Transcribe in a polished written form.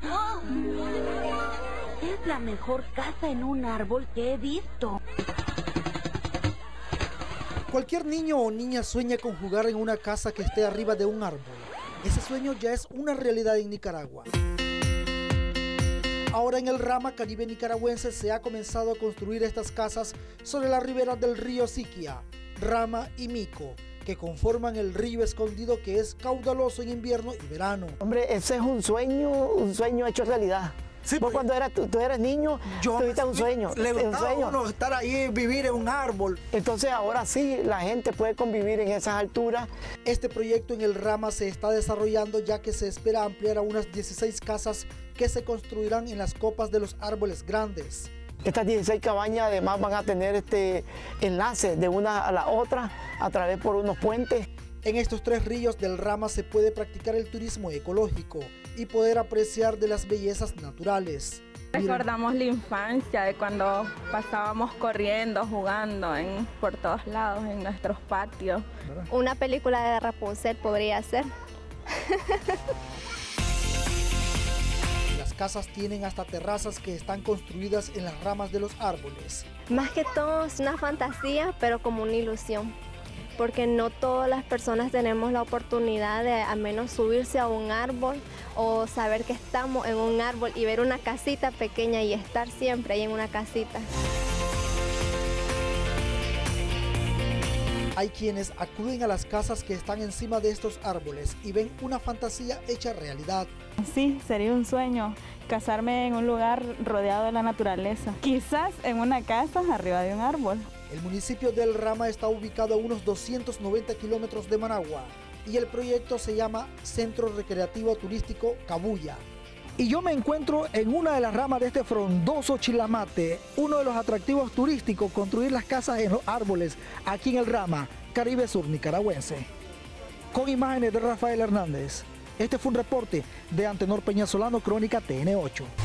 Es la mejor casa en un árbol que he visto. Cualquier niño o niña sueña con jugar en una casa que esté arriba de un árbol. Ese sueño ya es una realidad en Nicaragua. Ahora en el Rama Caribe nicaragüense se ha comenzado a construir estas casas sobre las riberas del río Siquia, Rama y Mico, que conforman el río escondido que es caudaloso en invierno y verano. Hombre, ese es un sueño hecho realidad. Sí, vos cuando tú eras niño, tuviste un sueño. Le gustaba a uno estar ahí, vivir en un árbol. Entonces ahora sí, la gente puede convivir en esas alturas. Este proyecto en el Rama se está desarrollando ya que se espera ampliar a unas 16 casas que se construirán en las copas de los árboles grandes. Estas 16 cabañas además van a tener este enlace de una a la otra a través por unos puentes. En estos 3 ríos del Rama se puede practicar el turismo ecológico y poder apreciar de las bellezas naturales. Recordamos la infancia de cuando pasábamos corriendo, jugando por todos lados, en nuestros patios. Una película de Rapunzel podría ser. Las casas tienen hasta terrazas que están construidas en las ramas de los árboles. Más que todo es una fantasía, pero como una ilusión. Porque no todas las personas tenemos la oportunidad de al menos subirse a un árbol o saber que estamos en un árbol y ver una casita pequeña y estar siempre ahí en una casita. Hay quienes acuden a las casas que están encima de estos árboles y ven una fantasía hecha realidad. Sí, sería un sueño casarme en un lugar rodeado de la naturaleza. Quizás en una casa arriba de un árbol. El municipio del Rama está ubicado a unos 290 kilómetros de Managua y el proyecto se llama Centro Recreativo Turístico Cabuya. Y yo me encuentro en una de las ramas de este frondoso chilamate, uno de los atractivos turísticos, construir las casas en los árboles aquí en el Rama, Caribe Sur nicaragüense. Con imágenes de Rafael Hernández, este fue un reporte de Antenor Peñasolano, Crónica TN8.